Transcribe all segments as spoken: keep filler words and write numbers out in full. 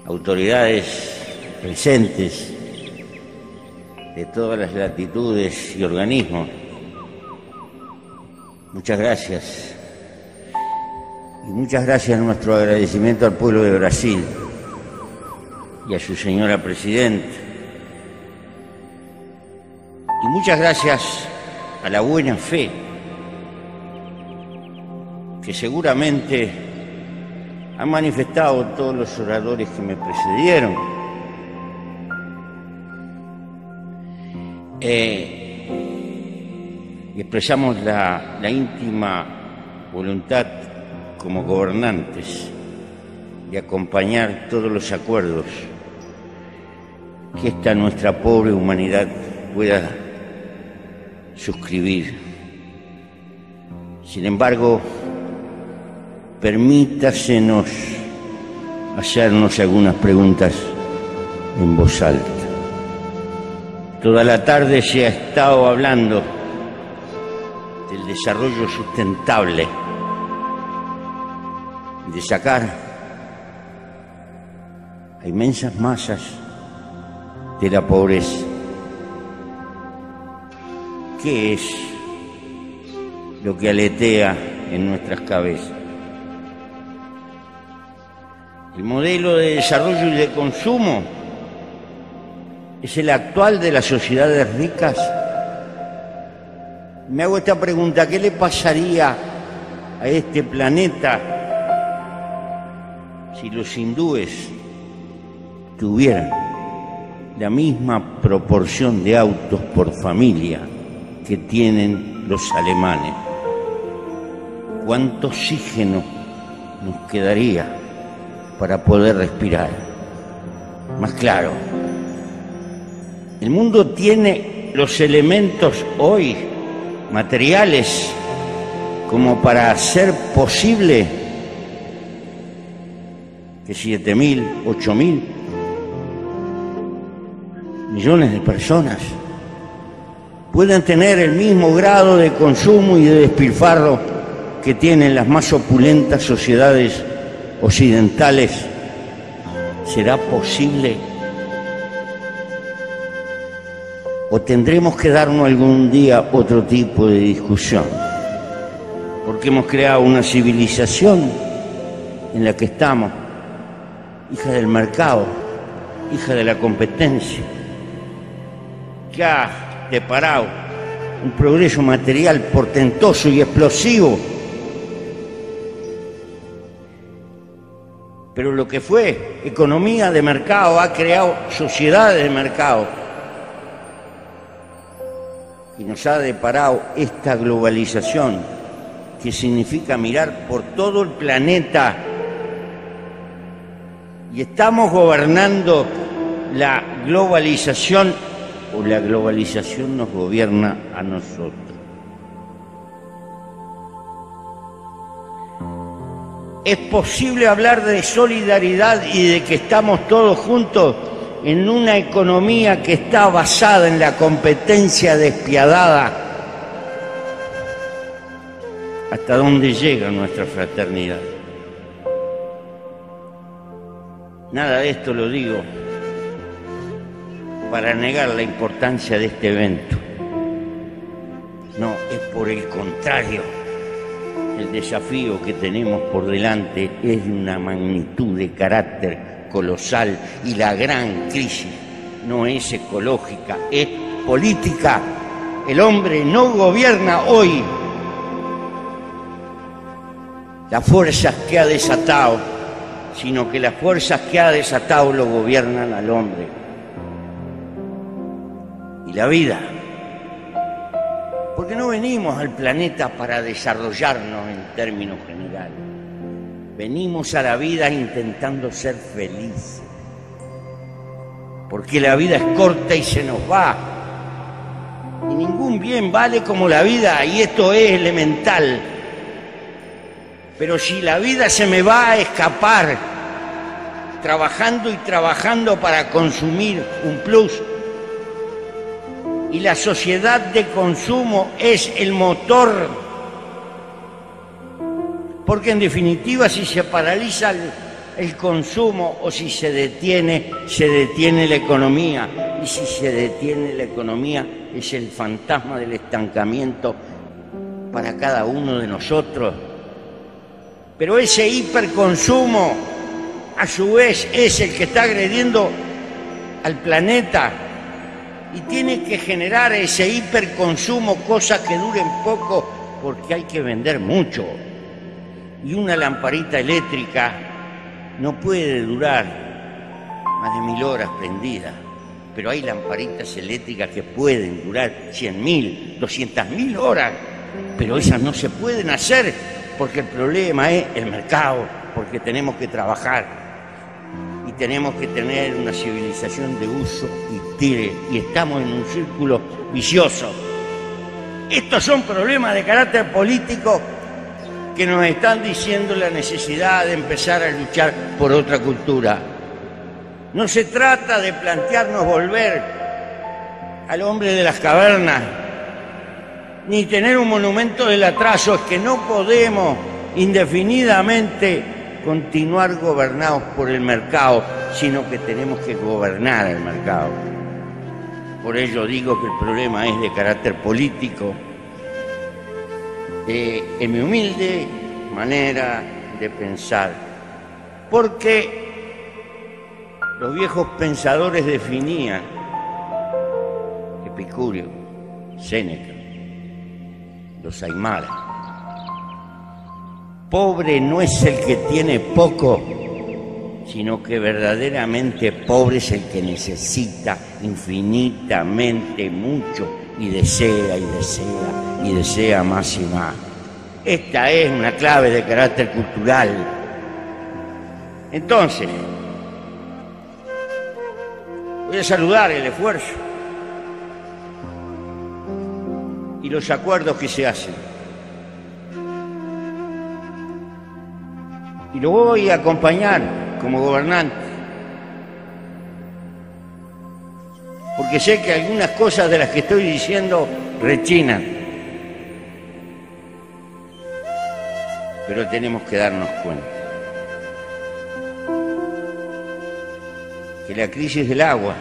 autoridades presentes de todas las latitudes y organismos, muchas gracias. Y muchas gracias, nuestro agradecimiento al pueblo de Brasil y a su señora presidenta. Y muchas gracias a la buena fe que seguramente han manifestado todos los oradores que me precedieron. Eh, y expresamos la, la íntima voluntad como gobernantes de acompañar todos los acuerdos que esta nuestra pobre humanidad pueda suscribir. Sin embargo, permítasenos hacernos algunas preguntas en voz alta. Toda la tarde se ha estado hablando del desarrollo sustentable, de sacar a inmensas masas de la pobreza. ¿Qué es lo que aletea en nuestras cabezas? El modelo de desarrollo y de consumo es el actual de las sociedades ricas. Me hago esta pregunta: ¿qué le pasaría a este planeta si los hindúes tuvieran la misma proporción de autos por familia que tienen los alemanes? ¿Cuánto oxígeno nos quedaría para poder respirar? Más claro, el mundo tiene los elementos hoy materiales como para hacer posible que siete mil, ocho mil millones de personas puedan tener el mismo grado de consumo y de despilfarro que tienen las más opulentas sociedades occidentales. ¿Será posible? ¿O tendremos que darnos algún día otro tipo de discusión? Porque hemos creado una civilización en la que estamos, hija del mercado, hija de la competencia, que ha deparado un progreso material portentoso y explosivo. Pero lo que fue economía de mercado ha creado sociedades de mercado y nos ha deparado esta globalización, que significa mirar por todo el planeta, y estamos gobernando la globalización o la globalización nos gobierna a nosotros. ¿Es posible hablar de solidaridad y de que estamos todos juntos en una economía que está basada en la competencia despiadada? ¿Hasta dónde llega nuestra fraternidad? Nada de esto lo digo para negar la importancia de este evento. No, es por el contrario. El desafío que tenemos por delante es de una magnitud de carácter colosal, y la gran crisis no es ecológica, es política. El hombre no gobierna hoy las fuerzas que ha desatado, sino que las fuerzas que ha desatado lo gobiernan al hombre. Y la vida, porque no venimos al planeta para desarrollarnos en términos generales. Venimos a la vida intentando ser felices, porque la vida es corta y se nos va, y ningún bien vale como la vida, y esto es elemental. Pero si la vida se me va a escapar trabajando y trabajando para consumir un plus, y la sociedad de consumo es el motor, porque en definitiva si se paraliza el, el consumo o si se detiene, se detiene la economía. Y si se detiene la economía, es el fantasma del estancamiento para cada uno de nosotros. Pero ese hiperconsumo, a su vez, es el que está agrediendo al planeta y tiene que generar ese hiperconsumo, cosas que duren poco, porque hay que vender mucho. Y una lamparita eléctrica no puede durar más de mil horas prendida, pero hay lamparitas eléctricas que pueden durar cien mil, doscientas mil horas, pero esas no se pueden hacer porque el problema es el mercado, porque tenemos que trabajar y tenemos que tener una civilización de uso y tire, y estamos en un círculo vicioso. Estos son problemas de carácter político que nos están diciendo la necesidad de empezar a luchar por otra cultura. No se trata de plantearnos volver al hombre de las cavernas, ni tener un monumento del atraso. Es que no podemos indefinidamente continuar gobernados por el mercado, sino que tenemos que gobernar el mercado. Por ello digo que el problema es de carácter político. Eh, en mi humilde manera de pensar, porque los viejos pensadores definían, Epicurio, Séneca, los Aymara, pobre no es el que tiene poco, sino que verdaderamente pobre es el que necesita infinitamente mucho y desea y desea y desea más y más. Esta es una clave de carácter cultural. Entonces, voy a saludar el esfuerzo y los acuerdos que se hacen. Y lo voy a acompañar como gobernante, porque sé que algunas cosas de las que estoy diciendo rechinan, pero tenemos que darnos cuenta que la crisis del agua,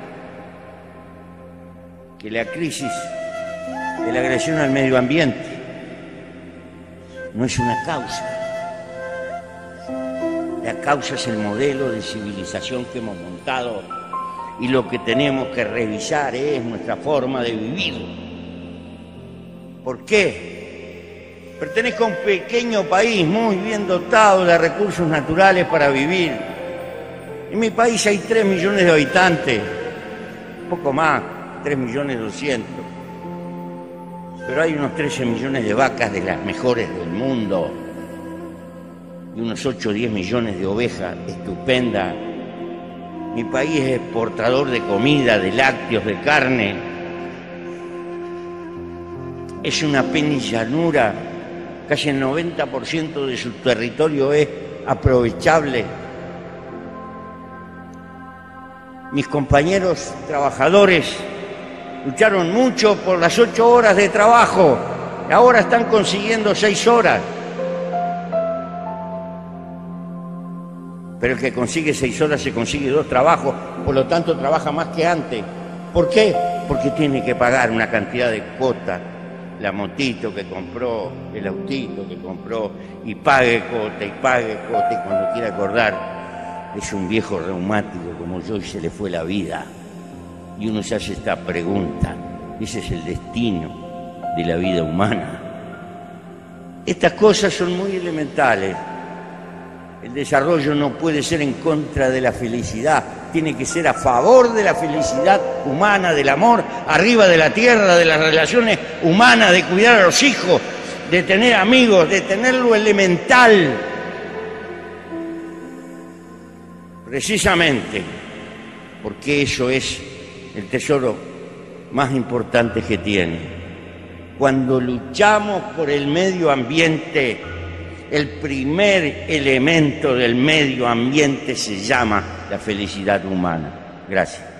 que la crisis de la agresión al medio ambiente no es una causa. La causa es el modelo de civilización que hemos montado, y lo que tenemos que revisar es nuestra forma de vivir. ¿Por qué? Pertenezco a un pequeño país muy bien dotado de recursos naturales para vivir. En mi país hay tres millones de habitantes, poco más, tres millones doscientos. Pero hay unos trece millones de vacas de las mejores del mundo y unos ocho o diez millones de ovejas estupendas. Mi país es exportador de comida, de lácteos, de carne. Es una penillanura, casi el noventa por ciento de su territorio es aprovechable. Mis compañeros trabajadores lucharon mucho por las ocho horas de trabajo, y ahora están consiguiendo seis horas. Pero el que consigue seis horas se consigue dos trabajos, por lo tanto trabaja más que antes. ¿Por qué? Porque tiene que pagar una cantidad de cuotas, la motito que compró, el autito que compró, y pague cuota, y pague cuota, y cuando quiera acordar, es un viejo reumático como yo y se le fue la vida. Y uno se hace esta pregunta, ¿ese es el destino de la vida humana? Estas cosas son muy elementales. El desarrollo no puede ser en contra de la felicidad, tiene que ser a favor de la felicidad humana, del amor arriba de la tierra, de las relaciones humanas, de cuidar a los hijos, de tener amigos, de tener lo elemental. Precisamente porque eso es el tesoro más importante que tiene. Cuando luchamos por el medio ambiente, el primer elemento del medio ambiente se llama la felicidad humana. Gracias.